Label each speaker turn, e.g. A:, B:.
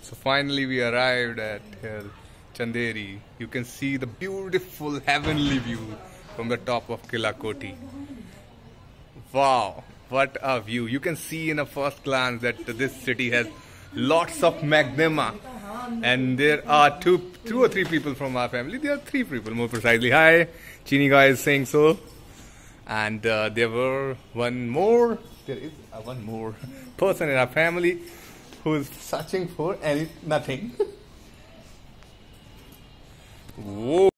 A: So finally we arrived at here, Chanderi. You can see the beautiful heavenly view from the top of Kila Koti. Wow, what a view. You can see in a first glance that this city has lots of magma. And there are two or three people from our family. There are three people more precisely. Hi, Chini guy is saying so. And there were there is one more person in our family who is searching for nothing. Whoa.